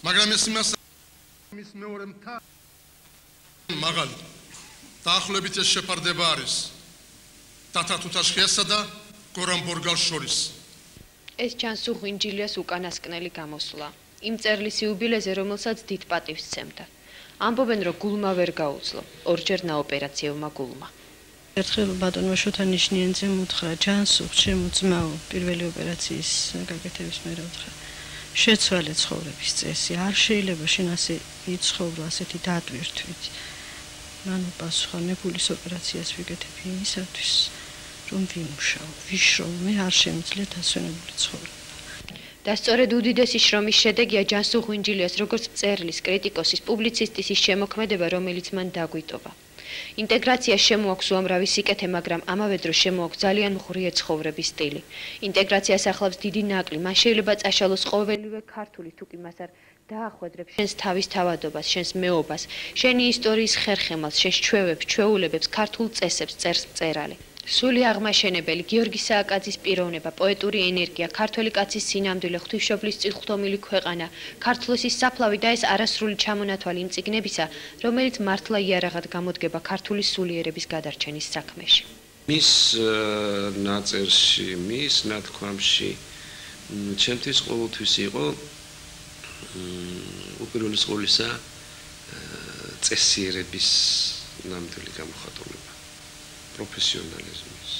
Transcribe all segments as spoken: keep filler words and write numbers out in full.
მაგრამ ეს იმას მის მეორე მთა მაგალ დაახლოებით ეს შეფარდება არის თათა თუთაშხიასა და გორან ბორგალს შორის. ეს ჩანს უღვინჯილიას უკანასკნელი გამოსვლა. იმ წერლის იუბილეზე, რომელსაც დიდ პატივს სცემდა. ამბობენ, რომ გულმა ვერ გაუძლო, ორჯერ ნაოპერაციოვმა გულმა. ერთხელ ბატონმა შოთანიშნიენძემ უთხრა, ჯანსუღ, ჩემო ძმაო, პირველი ოპერაციის გაკეთების მერე უთხრა. შეცვალე ცხოვრების წესი, არ შეიძლება შენ ასე იცხოვრო, ასეთი დატვირთვით. მან პასუხა, მე გულის ოპერაციას ვიკეთებ იმისათვის, რომ ვიმუშაო, ვიშროვ, მე არ შემიძლია დასვენებული ცხოვრება. და სწორედ უდიდესი შრომის შედეგია ჯანსუღ უღვინჯილიას როგორც მწერლის, კრიტიკოსის, პუბლიცისტის ის შემოქმედება, რომელიც მან დაგვიტოვა. ინტეგრაცია შემოაქვს უამრავი სიკეთე, მაგრამ ამავე დროს შემოაქვს ძალიან მღვრიე ცხოვრების სტილი. ინტეგრაციას ახლავს დიდი ნაკლი, მან შეიძლება წაშალოს ყოველივე ქართული, თუ კი მას არ დაახვედრებს შენს თავის თავადობას, შენს მეობას, შენი ისტორიის ხერხემალს, შენს ჩვევებს, ჩვეულებებს, ქართულ წესებს წერს მწერალი. სული აღმაშენებელი, გიორგი სააკაძის პიროვნება, პოეტური ენერგია, ქართველი კაცის სინამდვილე, ღვთისმშობლის წილხვდომილი ქვეყანა, ქართლოსის საფლავი და ეს არასრული ჩამონათვალი იმ წიგნებისა, რომელიც მართლა იარაღად გამოდგება ქართული სულიერების გადარჩენის საქმეში. მის ნაწერში, მის ნათქვამში ჩემთვის ყოველთვის იყო უპირველეს ყოვლისა წესიერების ნამდვილი გამოხატულება. პროფესიონალიზმის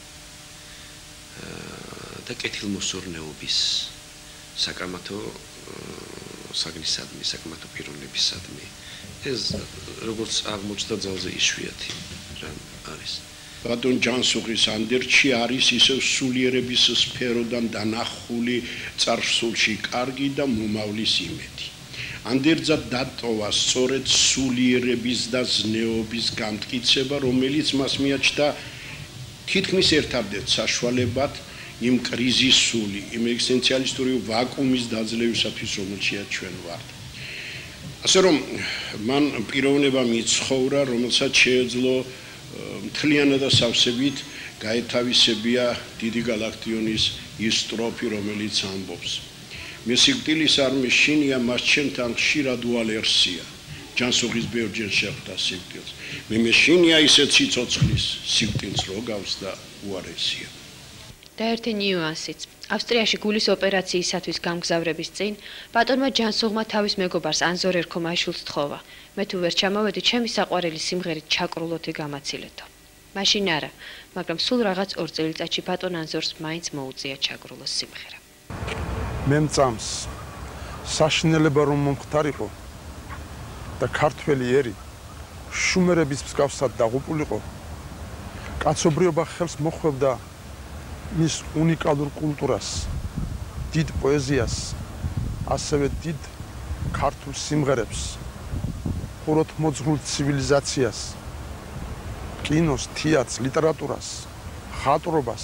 და კეთილმოსურნეობის საკამათო საგნისადმი, საკამათო პიროვნებისადმი. ეს როგორც აღმოჩნდა ძალზე იშვიათი რამ არის. ბატონ ჯანსუღის ანდერძში არის ისევ სულიერების სფეროდან დანახული წარსულში კარგი და მომავლის იმედი. ანდერძად დატოვა სწორედ სულიერების და ზნეობის გამტკიცება, რომელიც მას მიაჩნდა თითქმის ერთადერთ საშუალებად იმ კრიზისული, იმ ეგზისტენციალისტური ვაკუუმის დაძლევისათვის, რომელშიც ჩვენ ვართ. ასე რომ მან პიროვნება მიცხოვრა, რომელსაც შეეძლო მთლიანად და სავსებით გაეთავისებია დიდი გალაქტიონის ის სტროფი, რომელიც ამბობს. მე სიკვდილის არ მეშინია, მას ჩემთან ხშირად უალერსია. ჯანსუღის ბევრჯერ შეხვდა სიკვდილს. მე მეშინია ისეთ სიცოცხლის, სიკვდილს რო გავს და უარესია. და ერთი ნიუანსიც. ავსტრიაში გულის ოპერაციისათვის გამგზავრების წინ ბატონმა ჯანსუღმა თავის მეგობარს ანზორ ერქომაიშვილს თხოვა. მე თუ ვერ ჩამოვედი, ჩემი საყვარელი სიმღერით ჩაკრულოთი გამაცილეთო. მაშინ არა, მაგრამ სულ რაღაც ორ წელიწადში ბატონ ანზორს მაინც მოუწია ჩაკრულოს სიმღერა. მე მწამს საშინელება რომ მომხდარიყო და ქართველი ერი შუმერების მსგავსად დაღუპულიყო, კაცობრიობა ხელს მოხვევდა მის უნიკალურ კულტურას, დიდ პოეზიას, ასევე დიდ ქართულ სიმღერებს, ხუროთ მოძღვრულ ცივილიზაციას, კინოს, თეატრს, ლიტერატურას, ხატრობას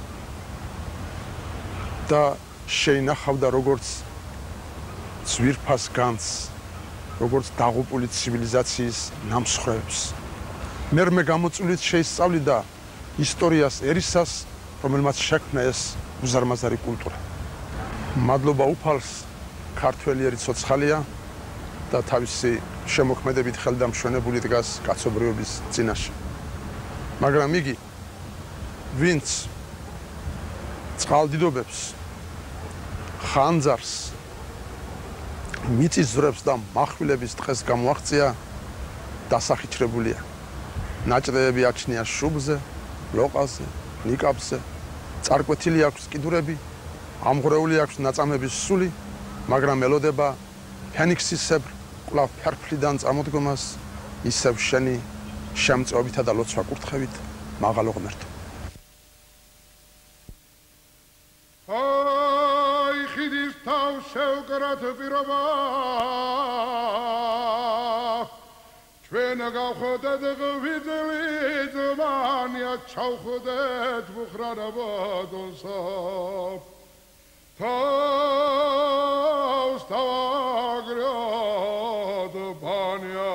და შეინახავდა როგორც ძვირფას განძს, როგორც დაღუპული ცივილიზაციის ნამსხვრევებს. მერმე გამოწვევით შეისწავლიდა ისტორიას ერისას, რომელმაც შექმნა ეს უზარმაზარი კულტურა. მადლობა უფალს, ქართველი ერი ცოცხალია და თავისი შემოქმედებით ხელდამშვენებული დგას კაცობრიობის წინაშე. მაგრამ იგი, ვინც წყალდიდობებს, ხანძარს, მიწისძვრებს და מחვილების დღეს გამოაღწია, დასახიჩრებულია. ნაჭრეები აჩნია შუბზე, ლოყაზე, ნიკაპზე, წარკვეთილი აქვს კიდურები, ამღვრეული აქვს ნაწამების სული, მაგრამ ელოდება ფენიქსისებრ კვლავ ფერფლიდან წამოდგომას, ისევ შენი შემწეობითა და ლოცვა კურთხევით მაღალ ღმერთო. აი ხიდის თავს შევკრათ პირობა, ჩვენ გავხდეთ ღვიძლი ძმანია, ჩავხდეთ მუხრანა ბატონსა, თავს თავაგრად ბანია.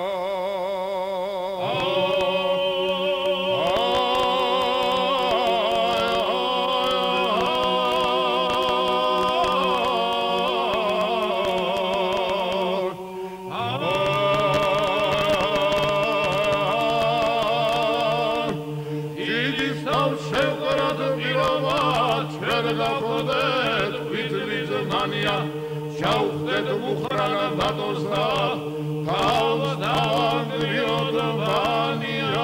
შევყრად პირობა ჩვენ გავხდეთ ვითლი ზმანია შავხდეთ მუხრანა ბატონს და თავს დავანგრიოთ ბანია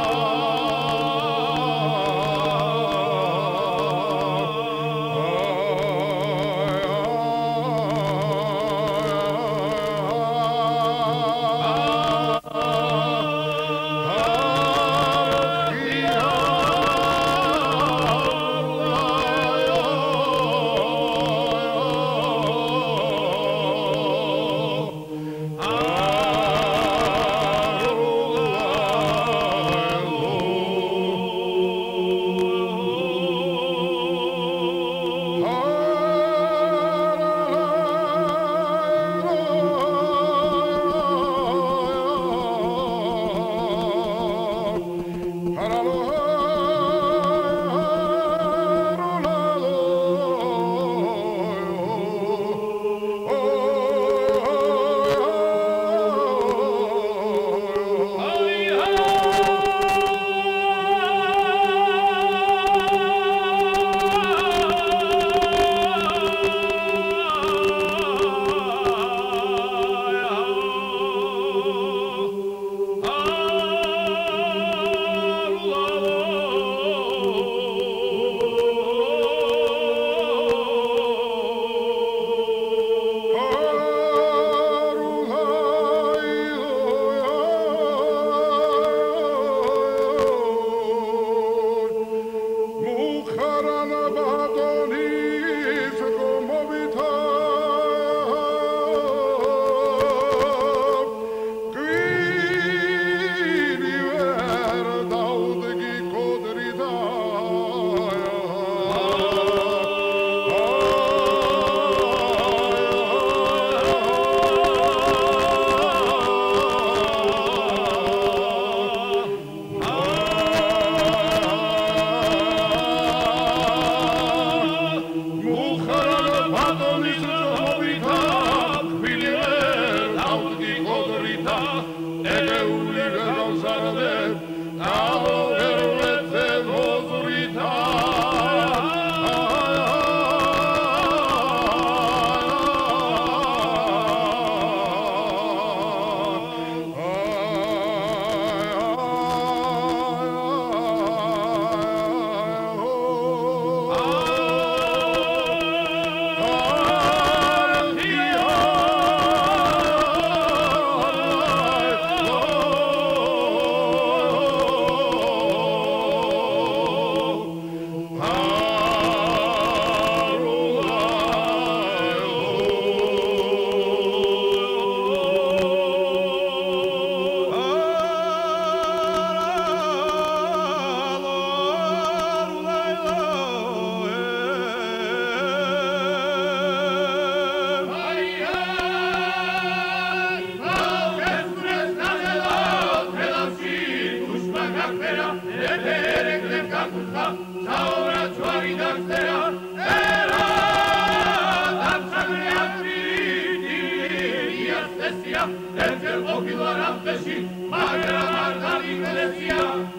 Magra, Marta, Iglesia,